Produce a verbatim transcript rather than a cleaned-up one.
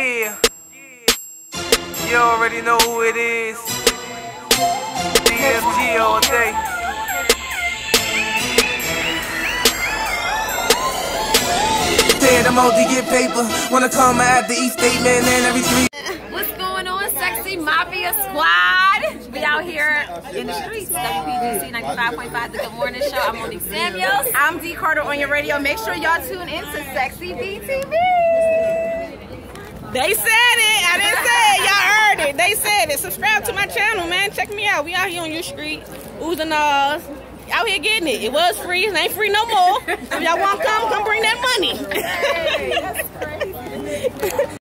Yeah, you already know who it is. D F G all day. Said I'm out to get paper. Wanna come at the East Statement and every three. What's going on, Sexy Mafia Squad? We out here in the streets. W P G C ninety-five point five, The Good Morning Show. I'm Monique Samuels. I'm D Carter on your radio. Make sure y'all tune in to Sexy B T V. They said it. I didn't say it. Y'all heard it. They said it. Subscribe to my channel, man. Check me out. We out here on your street. Oohs and ahs. Out here getting it. It was free. It ain't free no more. If y'all want to come, come bring that money. Hey, that's crazy.